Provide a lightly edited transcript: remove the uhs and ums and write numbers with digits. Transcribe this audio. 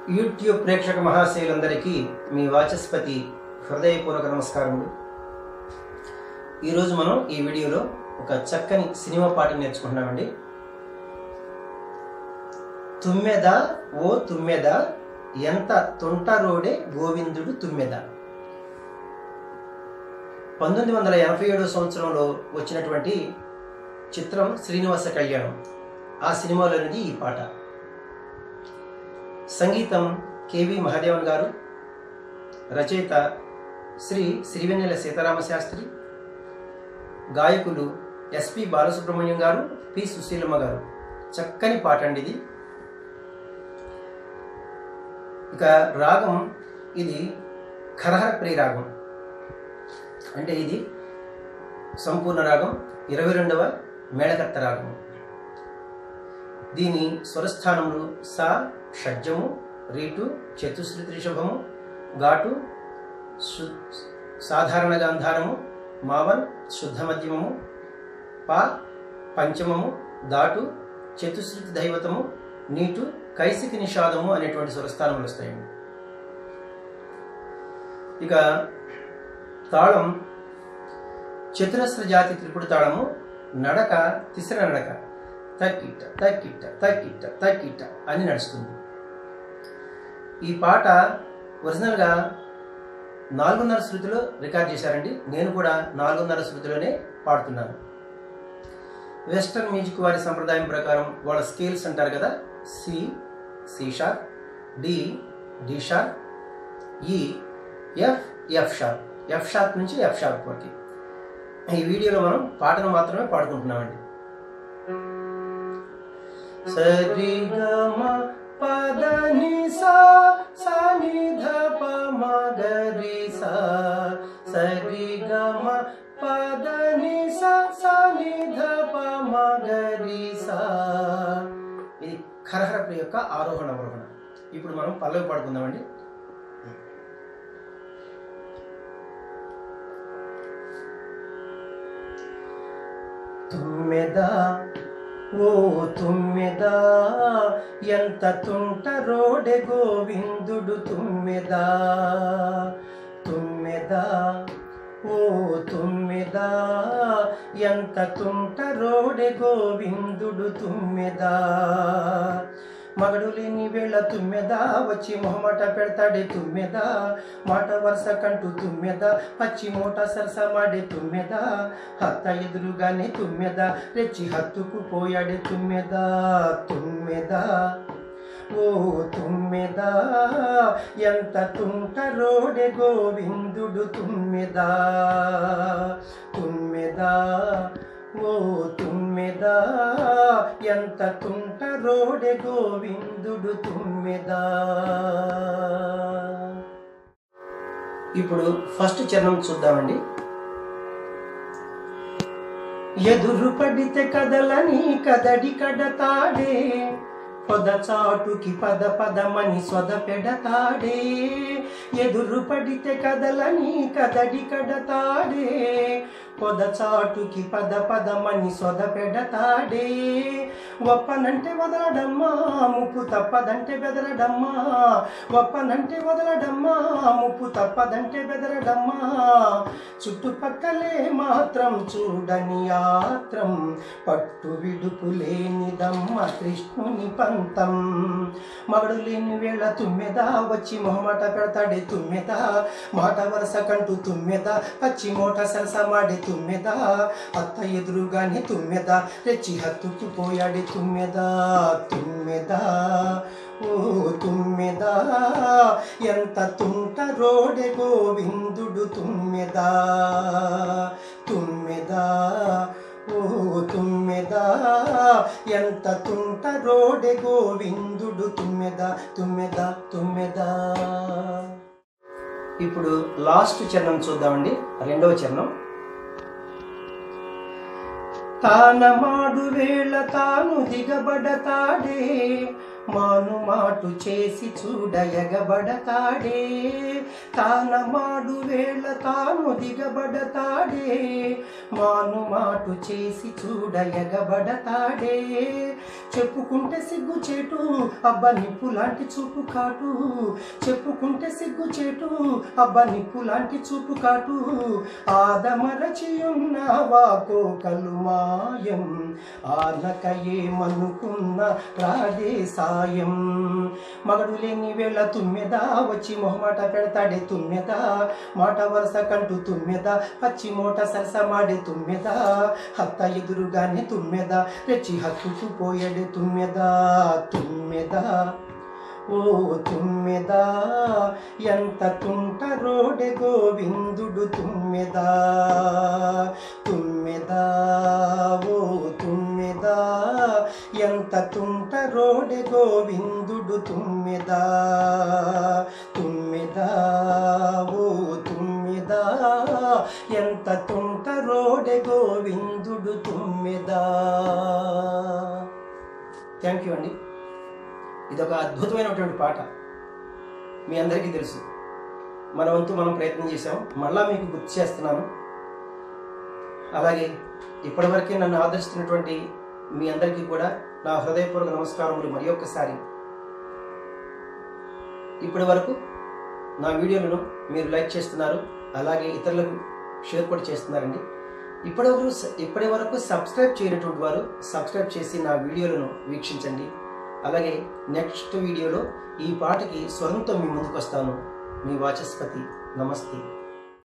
YouTube ప్రేక్షక మహాశయులందరికీ మీ వాచస్పతి హృదయపూర్వక నమస్కారములు. ఈరోజు మనం ఈ వీడియోలో ఒక చక్కని సినిమా పాటను నేర్చుకుంటున్నామండి. తుమ్మెద ఓ తుమ్మెద ఎంత తుంటరోడే గోవిందుడు తుమ్మెద. 1987 సంవత్సరంలో వచ్చినటువంటి చిత్రం శ్రీనివాస కళ్యాణం. ఆ సినిమాలోనిది ఈ పాట. సంగీతం కెవి మహాదేవన్ గారు, రచయిత శ్రీ శ్రీవెన్నెల సీతారామ శాస్త్రి, గాయకులు ఎస్పి బాలసుబ్రహ్మణ్యం గారు, పి సుశీలమ్మ గారు. చక్కని పాట అండి ఇది. ఇక రాగం ఇది ఖరహర ప్రియ రాగం, అంటే ఇది సంపూర్ణ రాగం, 22వ మేళకర్త రాగం. దీని స్వరస్థానములు సా షడ్జము, రీటు, చతుశ్రుతి రిషభము, ఘాటు, సాధారణ గాంధారము, మావన్ శుద్ధ మధ్యమము, పా పంచమము, దాటు, చతుశ్రుతి దైవతము, నీటు, కైసికి నిషాదము అనేటువంటి స్వరస్థానములు వస్తాయండి. ఇక తాళం చతురస్ర జాతి త్రిపుడు తాళము, నడక తిసర నడక, తక్కిట్ట తక్కిట్ట తక్కిట్ట తక్కిట్ట అని నడుస్తుంది. ఈ పాట ఒరిజినల్గా 4:30 శృతిలో రికార్డ్ చేశారండి. నేను కూడా 4:30 శృతిలోనే పాడుతున్నాను. వెస్టర్న్ మ్యూజిక్ వారి సంప్రదాయం ప్రకారం వాళ్ళ స్కేల్స్ అంటారు కదా, C C sharp, D D sharp, E F F sharp, F sharp నుంచి ఎఫ్ షార్ప్ వరకు. ఈ వీడియోలో మనం పాటను మాత్రమే పాడుకుంటున్నామండి. సరి గమ పద ని సా సా ని ధ ప మ గ రి సా, సరి గమ పద ని సా సా ని ధ ప మ గ రి సా. ఇది ఖరహర ప్రియ యొక్క ఆరోహణ అవరోహణ. ఇప్పుడు మనం పల్లవి పాడుకుందామండి. తుమ్మెద ఓ తుమ్మెద ఎంత తుంటరోడే గోవిందుడు తుమ్మెద. తుమ్మెద ఓ తుమ్మెద ఎంత తుంటరోడే గోవిందుడు తుమ్మెద. మగడు లేని వేళ తుమ్మెద వచ్చి మొహమాట పెడతాడే తుమ్మెద. మాట వరుస కంటూ తుమ్మెద పచ్చి మూట సరస మాడే తుమ్మెద. హత్త ఎదురుగానే తుమ్మెద రెచ్చి హత్తుకు పోయాడే తుమ్మెద. తుమ్మెద ఓ తుమ్మెద ఎంత తుంటరోడే గోవిందుడు తుమ్మెద. తుమ్మెద ఓ తుమ్మెద ఎంత తుంటరోడే గోవిందుడు తుమ్మెద. ఇప్పుడు ఫస్ట్ చరణం చూద్దామండి. ఎదురు పడితే కదలని కదడి కడతాడే, పొద చాటుకి పద పదమని సొద పెడతాడే. ఎదురు పడితే కదలని కదడి కడతాడే, పొద చాటుకి పద పదమని సొద పెడతాడే. ఒప్పనంటే వదలడమ్మా ముప్పు తప్పదంటే బెదరడమ్మా. ఒప్పనంటే వదలడమ్మా ముప్పు తప్పదంటే బెదరడమ్మా. చుట్టుపక్కలే మాత్రం చూడని ఆత్రం, పట్టు విడుపు లేనిదమ్మ కృష్ణుని పంతం. మగడు లేని వేళ తుమ్మెద వచ్చి మొహమాట పెడతాడే తుమ్మెద. మాట వరస కంటూ తుమ్మెద పచ్చి మూట సరస మాడే తుమ్మెద. అత్త ఎదురుగానే తుమ్మెద రెచ్చి హత్తుకి పోయాడే తుమ్మెద. తుమ్మెద ఓ తుమ్మెద ఎంత తుంటరోడే గోవిందుడు తుమ్మెద. తుమ్మెద ఓ తుమ్మెద ఎంత తుంటరోడే గోవిందుడు తుమ్మెద. తుమ్మెద తుమ్మెద. ఇప్పుడు లాస్ట్ చరణం చూద్దామండి, 2వ చరణం. తానమాడు వేళ తాను దిగబడతాడే, మాను మాటు చేసి చూడ ఎగబడతాడే తాన మాడు వేళ తాను దిగబడతాడే మాను మాటు చేసి చూడ ఎగబడతాడే చెప్పుకుంటే సిగ్గు చేటు అబ్బా నిప్పు లాంటి చూపు కాటు చెప్పుకుంటే సిగ్గు చేటు అబ్బా నిప్పు లాంటి చూపు కాటు ఆదమరచి ఉన్నావా కోకలు మాయం ఆనక ఏమనుకున్న రాడే సాయం మగడు లేని వేళ తుమ్మెద వచ్చి మొహమాట పెడతాడే తుమ్మెద మాట వరుస కంటూ తుమ్మెద పచ్చి మోట సరస మాడే తుమ్మెద హత్త ఎదురుగానే తుమ్మెద రెచ్చి హత్తుకు పోయాడే తుమ్మెద తుమ్మెద ఓ తుమ్మెద ఎంత తుంట రోడె గోవిందుడు తుమ్మెద తుమ్మెద ఓ తుమ్మెద ఎంత తుంట రోడె గోవిందుడు తుమ్మెద తుమ్మెద ఓ తుమ్మెద ఎంత తుంట రోడె గోవిందుడు తుమ్మెద. థ్యాంక్ యూ అండి. ఇదొక అద్భుతమైనటువంటి పాట, మీ అందరికీ తెలుసు. మన వంతు మనం ప్రయత్నం చేసాం, మళ్ళా మీకు గుర్తు చేస్తున్నాను. అలాగే ఇప్పటివరకే నన్ను ఆదరిస్తున్నటువంటి మీ అందరికీ కూడా నా హృదయపూర్వక నమస్కారములు మరి ఒక్కసారి. ఇప్పటి వరకు నా వీడియోలను మీరు లైక్ చేస్తున్నారు, అలాగే ఇతరులకు షేర్ కూడా చేస్తున్నారండి. ఇప్పటి వరకు సబ్స్క్రైబ్ చేయనటువంటి వారు సబ్స్క్రైబ్ చేసి నా వీడియోలను వీక్షించండి. అలాగే నెక్స్ట్ వీడియోలో ఈ పాటకి స్వరంతో మీ ముందుకు వస్తాను. మీ వాచస్పతి. నమస్తే.